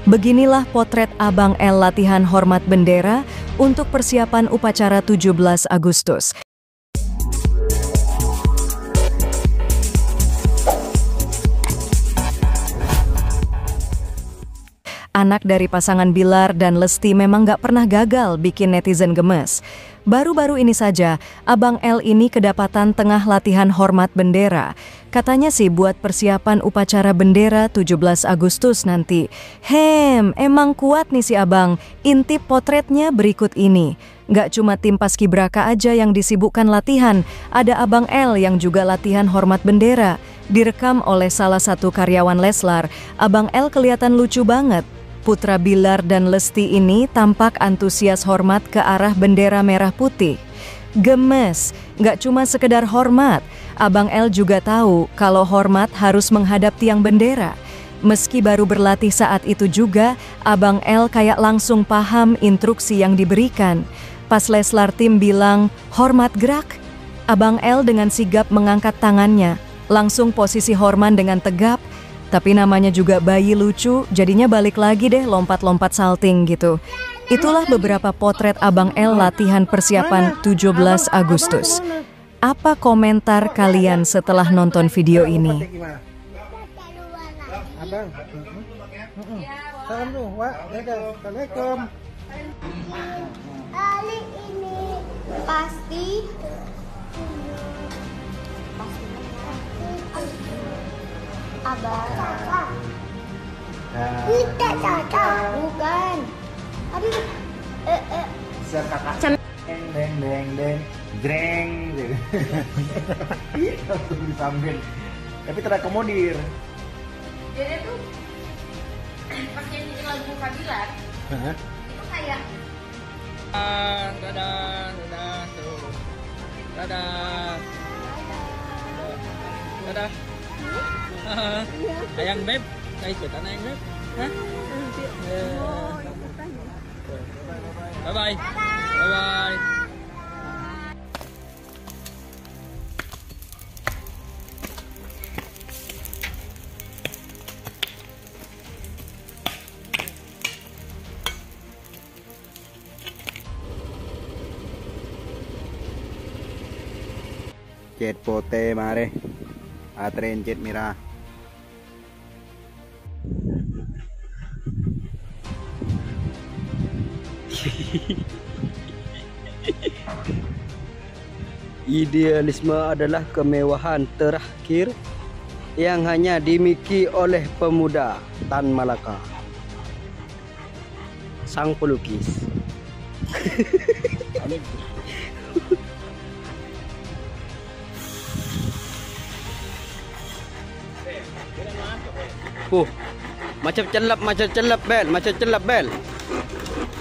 Beginilah potret Abang L latihan hormat bendera untuk persiapan upacara 17 Agustus. Anak dari pasangan Bilar dan Lesti memang gak pernah gagal bikin netizen gemes. Baru-baru ini saja, Abang L ini kedapatan tengah latihan hormat bendera. Katanya sih buat persiapan upacara bendera 17 Agustus nanti. Emang kuat nih si Abang. Intip potretnya berikut ini. Gak cuma tim paskibraka aja yang disibukkan latihan, ada Abang L yang juga latihan hormat bendera. Direkam oleh salah satu karyawan Leslar, Abang L kelihatan lucu banget. Putra Bilar dan Lesti ini tampak antusias hormat ke arah bendera merah putih. Gemes, gak cuma sekedar hormat, Abang L juga tahu kalau hormat harus menghadap tiang bendera. Meski baru berlatih saat itu juga, Abang L kayak langsung paham instruksi yang diberikan. Pas Leslar tim bilang, hormat gerak, Abang L dengan sigap mengangkat tangannya, langsung posisi hormat dengan tegap. Tapi namanya juga bayi lucu, jadinya balik lagi deh lompat-lompat salting gitu. Itulah beberapa potret Abang L latihan persiapan 17 Agustus. Apa komentar kalian setelah nonton video ini? Abang, salam tuh, Wak. Assalamualaikum. Kali ini pasti Abang. Tidak cocok. Bukan. Aduh. Kakak. Deng. Dreng. Langsung disambil. Tapi terakomodir. Jadi tuh pas nyanyi lagu Kabilar, itu kayak dadah tuh. Dadah. Ayang Beb, kayak ikutan Ayang Beb. Hah? Bye-bye. Bye-bye. Jet pote mare. Atren jet mira. Idealisme adalah kemewahan terakhir yang hanya dimiliki oleh pemuda Tan Malaka, sang pelukis. Macam celap bel.